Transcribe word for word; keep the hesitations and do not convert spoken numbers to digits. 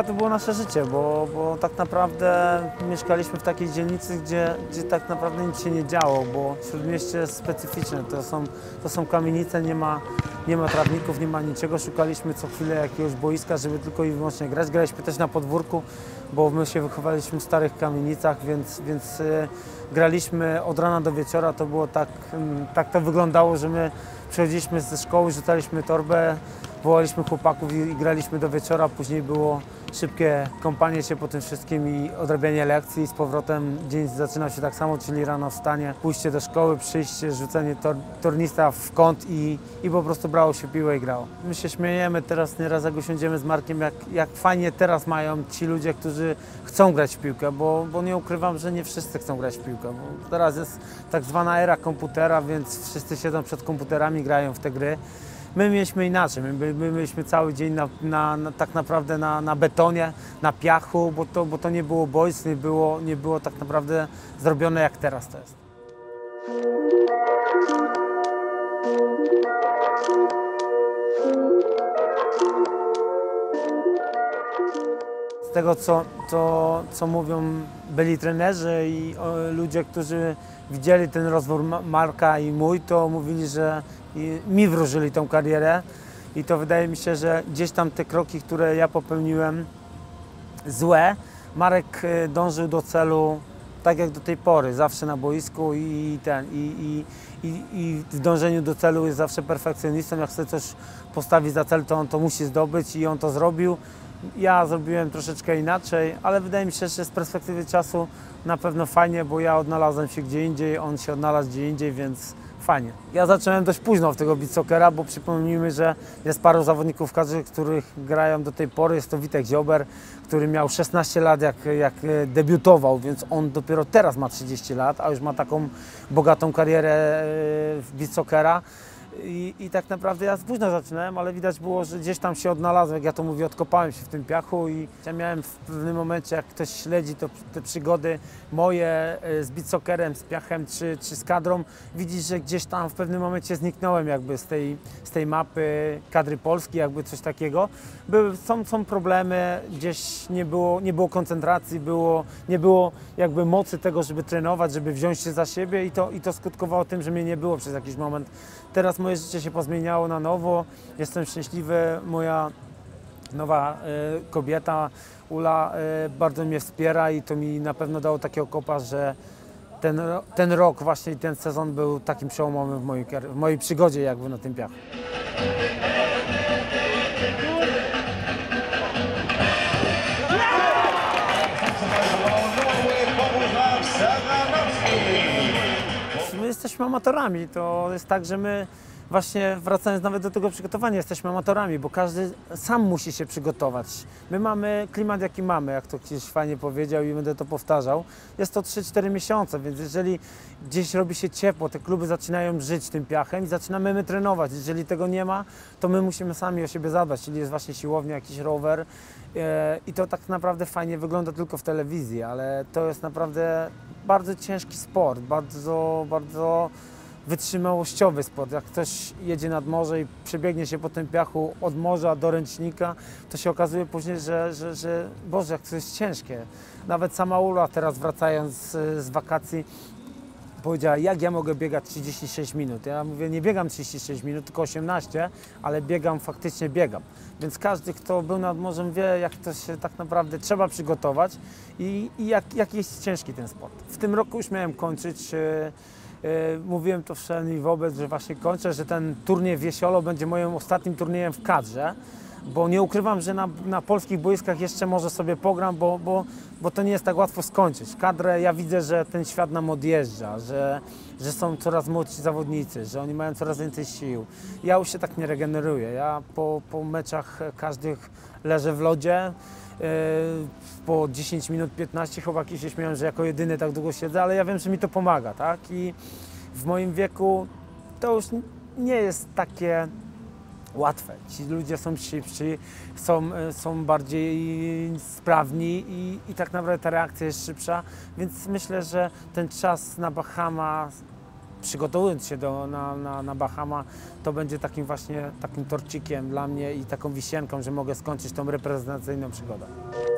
piłka to było nasze życie, bo, bo tak naprawdę mieszkaliśmy w takiej dzielnicy, gdzie, gdzie tak naprawdę nic się nie działo, bo Śródmieście jest specyficzne. To są, to są kamienice, nie ma, nie ma trawników, nie ma niczego. Szukaliśmy co chwilę jakiegoś boiska, żeby tylko i wyłącznie grać. Graliśmy też na podwórku, bo my się wychowaliśmy w starych kamienicach, więc, więc y, graliśmy od rana do wieczora. To było tak, y, tak to wyglądało, że my przychodziliśmy ze szkoły, rzucaliśmy torbę, wołaliśmy chłopaków i, i graliśmy do wieczora. Później było szybkie kąpanie się po tym wszystkim i odrabianie lekcji. Z powrotem dzień zaczynał się tak samo, czyli rano wstanie, pójście do szkoły, przyjście, rzucenie tor, tornista w kąt i, i po prostu brało się piłę i grało. My się śmiejemy teraz nieraz, jak usiądziemy z Markiem, jak, jak fajnie teraz mają ci ludzie, którzy chcą grać w piłkę, bo, bo nie ukrywam, że nie wszyscy chcą grać w piłkę. Bo teraz jest tak zwana era komputera, więc wszyscy siedzą przed komputerami, grają w te gry. My mieliśmy inaczej, my, my mieliśmy cały dzień na, na, na, tak naprawdę na, na betonie, na piachu, bo to, bo to nie było boisk, nie było, nie było tak naprawdę zrobione jak teraz to jest. Z tego, co, co, co mówią byli trenerzy i o, ludzie, którzy widzieli ten rozwój Marka i mój, to mówili, że mi wróżyli tą karierę i to wydaje mi się, że gdzieś tam te kroki, które ja popełniłem złe, Marek dążył do celu tak jak do tej pory, zawsze na boisku i, ten, i, i, i, i w dążeniu do celu jest zawsze perfekcjonistą. Jak chce coś postawić za cel, to on to musi zdobyć i on to zrobił. Ja zrobiłem troszeczkę inaczej, ale wydaje mi się, że z perspektywy czasu na pewno fajnie, bo ja odnalazłem się gdzie indziej, on się odnalazł gdzie indziej, więc fajnie. Ja zacząłem dość późno w tego beach soccera, bo przypomnijmy, że jest paru zawodników kadry, których grają do tej pory. Jest to Witek Ziober, który miał szesnaście lat jak, jak debiutował, więc on dopiero teraz ma trzydzieści lat, a już ma taką bogatą karierę w beach soccera. I, I tak naprawdę ja późno zaczynałem, ale widać było, że gdzieś tam się odnalazłem, jak ja to mówię, odkopałem się w tym piachu i ja miałem w pewnym momencie, jak ktoś śledzi to, te przygody moje z beach soccerem, z piachem czy, czy z kadrą, widzisz, że gdzieś tam w pewnym momencie zniknąłem jakby z tej, z tej mapy kadry Polski, jakby coś takiego. Były, są, są problemy, gdzieś nie było, nie było koncentracji, było, nie było jakby mocy tego, żeby trenować, żeby wziąć się za siebie i to, i to skutkowało tym, że mnie nie było przez jakiś moment. Teraz moje życie się pozmieniało na nowo, jestem szczęśliwy, moja nowa y, kobieta Ula y, bardzo mnie wspiera i to mi na pewno dało takiego kopa, że ten, ten rok właśnie ten sezon był takim przełomowym w mojej, w mojej przygodzie jakby na tym piachu. My jesteśmy amatorami, to jest tak, że my właśnie wracając nawet do tego przygotowania, jesteśmy amatorami, bo każdy sam musi się przygotować. My mamy klimat jaki mamy, jak to ktoś fajnie powiedział i będę to powtarzał. Jest to trzy cztery miesiące, więc jeżeli gdzieś robi się ciepło, te kluby zaczynają żyć tym piachem i zaczynamy my trenować. Jeżeli tego nie ma, to my musimy sami o siebie zadbać, czyli jest właśnie siłownia, jakiś rower i to tak naprawdę fajnie wygląda tylko w telewizji, ale to jest naprawdę bardzo ciężki sport, bardzo, bardzo wytrzymałościowy sport. Jak ktoś jedzie nad morze i przebiegnie się po tym piachu od morza do ręcznika, to się okazuje później, że, że, że Boże, jak to jest ciężkie. Nawet sama Ula teraz wracając z, z wakacji powiedziała, jak ja mogę biegać trzydzieści sześć minut. Ja mówię, nie biegam trzydzieści sześć minut, tylko osiemnaście, ale biegam, faktycznie biegam. Więc każdy, kto był nad morzem, wie, jak to się tak naprawdę trzeba przygotować i, i jak, jak jest ciężki ten sport. W tym roku już miałem kończyć. Mówiłem to wszędzie wobec, że właśnie kończę, że ten turniej w Jesiolo będzie moim ostatnim turniejem w kadrze, bo nie ukrywam, że na, na polskich boiskach jeszcze może sobie pogram, bo, bo, bo to nie jest tak łatwo skończyć. Kadrę, ja widzę, że ten świat nam odjeżdża, że, że są coraz młodsi zawodnicy, że oni mają coraz więcej sił. Ja już się tak nie regeneruję. Ja po, po meczach każdych leżę w lodzie. Po dziesięć minut, piętnaście, chłopaki się śmieją, że jako jedyny tak długo siedzę, ale ja wiem, że mi to pomaga, tak? I w moim wieku to już nie jest takie łatwe. Ci ludzie są szybsi, są, są bardziej sprawni i, i tak naprawdę ta reakcja jest szybsza, więc myślę, że ten czas na Bahamas przygotowując się do, na, na, na Bahama, to będzie takim właśnie takim torcikiem dla mnie i taką wisienką, że mogę skończyć tą reprezentacyjną przygodę.